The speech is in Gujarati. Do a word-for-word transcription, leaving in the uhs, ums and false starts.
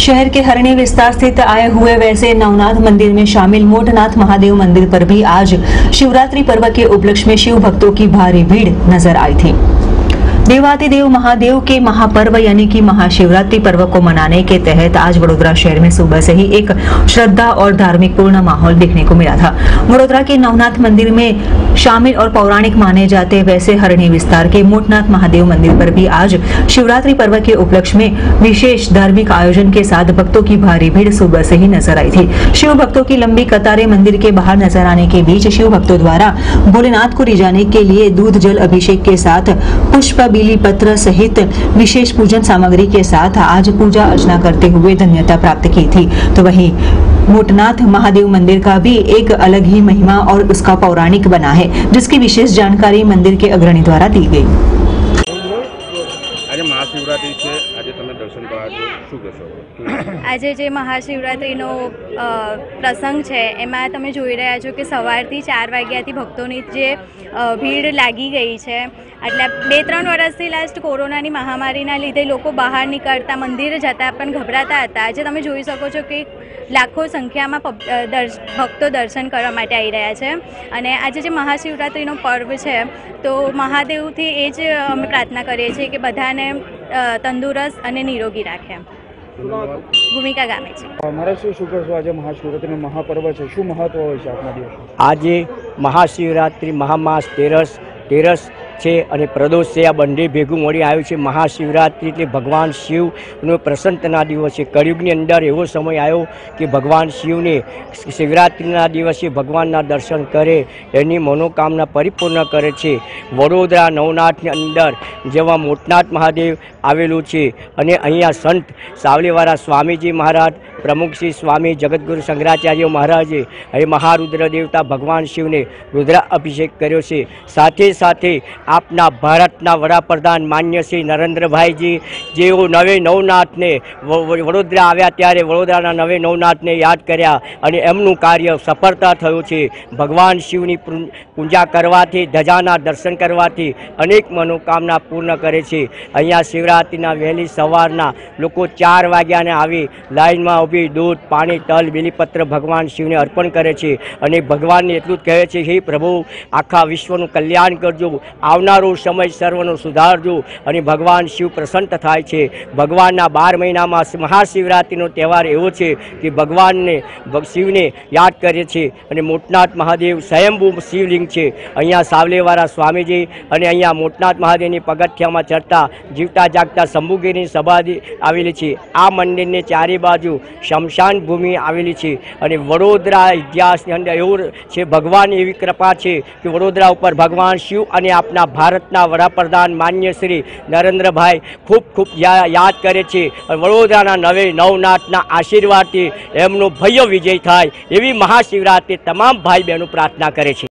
शहर के हरणी विस्तार स्थित आए हुए वैसे नवनाथ मंदिर में शामिल मोटनाथ महादेव मंदिर पर भी आज शिवरात्रि पर्व के उपलक्ष्य में शिव भक्तों की भारी भीड़ नजर आई थी। देवातिदेव महादेव के महापर्व यानी कि महाशिवरात्रि पर्व को मनाने के तहत आज वडोदरा शहर में सुबह से ही एक श्रद्धा और धार्मिक पूर्ण माहौल देखने को मिला था। वडोदरा के नवनाथ मंदिर में शामिल और पौराणिक माने जाते वैसे हरणी विस्तार के मोटनाथ महादेव मंदिर पर भी आज शिवरात्रि पर्व के उपलक्ष्य में विशेष धार्मिक आयोजन के साथ भक्तों की भारी भीड़ सुबह से ही नजर आई थी। शिव भक्तों की लंबी कतारें मंदिर के बाहर नजर आने के बीच शिव भक्तों द्वारा भोलेनाथ को रिझाने के लिए दूध जल अभिषेक के साथ पुष्प बीली पत्र सहित विशेष पूजन सामग्री के साथ आज पूजा अर्चना करते हुए धन्यता प्राप्त की थी। तो वहीं मोटनाथ महादेव मंदिर का भी एक अलग ही महिमा और उसका पौराणिक बना है, जिसकी विशेष जानकारी मंदिर के अग्रणी द्वारा दी गई। आज महाशिवरात्रि છે, આજે તમે દર્શન કરવા છો, શું કહેશો? આજે જે મહાશિવરાત્રિનો પ્રસંગ છે એમાં તમે જોઈ રહ્યા છો કે સવારથી ચાર વાગ્યાથી ભક્તોની જે ભીડ લાગી ગઈ છે। એટલે બે ત્રણ વર્ષથી લાસ્ટ કોરોનાની મહામારીના લીધે લોકો બહાર નીકળતા મંદિર જતા પણ ગભરાતા હતા। આજે તમે જોઈ શકો છો કે લાખો સંખ્યામાં ભક્તો દર્શન કરવા માટે આવી રહ્યા છે અને આજે જે મહાશિવરાત્રિનો પર્વ છે તો મહાદેવથી એ જ અમે પ્રાર્થના કરીએ છીએ કે બધાને તંદુરસ્ત અને નિરોગી રાખે। ભૂમિકા ગામે છે। અમારા શું શું કરશો? આજે મહાશિવરાત્રિનો મહાપર્વ છે, શું મહત્વ હોય છે આપના દિવસ? આજે મહાશિવરાત્રિ મહામાસ તેરસ તેરસ છે અને પ્રદોષ છે, આ બંને ભેગું મળી આવ્યું છે। મહાશિવરાત્રિ એટલે ભગવાન શિવનો પ્રસન્નતાના દિવસ છે। કળિયુગની અંદર એવો સમય આવ્યો કે ભગવાન શિવને શિવરાત્રિના દિવસે ભગવાનના દર્શન કરે, એની મનોકામના પરિપૂર્ણ કરે છે। વડોદરા નવનાથની અંદર જેવા મોટનાથ મહાદેવ આવેલું છે અને અહીંયા સંત સાવલીવાળા સ્વામીજી મહારાજ, પ્રમુખ શ્રી સ્વામી જગતગુરુ શંકરાચાર્ય મહારાજે એ મહારુદ્ર દેવતા ભગવાન શિવને રુદ્રા અભિષેક કર્યો છે। સાથે સાથે આપના ભારતના વડાપ્રધાન માન્ય શ્રી નરેન્દ્રભાઈજી જેઓ નવે નવનાથને વડોદરા આવ્યા ત્યારે વડોદરાના નવે નવનાથને યાદ કર્યા અને એમનું કાર્ય સફળતા થયું છે। ભગવાન શિવની પૂજા કરવાથી, ધજાના દર્શન કરવાથી અનેક મનોકામના પૂર્ણ કરે છે। અહીંયા શિવરાત્રિના વહેલી સવારના લોકો ચાર વાગ્યાને આવી લાઈનમાં ઊભી દૂધ, પાણી, તલ, બીલીપત્ર ભગવાન શિવને અર્પણ કરે છે અને ભગવાનને એટલું જ કહે છે, હે પ્રભુ આખા વિશ્વનું કલ્યાણ કરજો, આવનારો સમય સર્વનો સુધારજો અને ભગવાન શિવ પ્રસન્ન થાય છે। ભગવાનના બાર મહિનામાં મહાશિવરાત્રિનો તહેવાર એવો છે કે ભગવાનને શિવને યાદ કરે છે અને મોટનાથ મહાદેવ સ્વયંભૂ શિવલિંગ છે। અહીંયા સાવલેવાળા સ્વામીજી અને અહીંયા મોટનાથ મહાદેવની પગથિયામાં ચડતા જીવતા જાગતા શંભુગીરીની સમાધિ આવેલી છે। આ મંદિરની ચારે બાજુ શમશાન ભૂમિ આવેલી છે અને વડોદરા ઇતિહાસની અંદર એવું છે, ભગવાન એવી કૃપા છે કે વડોદરા ઉપર ભગવાન શિવ અને આપના ભારતના વડાપ્રધાન માન્ય શ્રી નરેન્દ્રભાઈ ખૂબ ખૂબ યાદ કરે છે। વડોદરાના નવે નવનાથના આશીર્વાદથી એમનો ભવ્ય વિજય થાય એવી મહાશિવરાત્રિ તમામ ભાઈ બહેનો પ્રાર્થના કરે છે।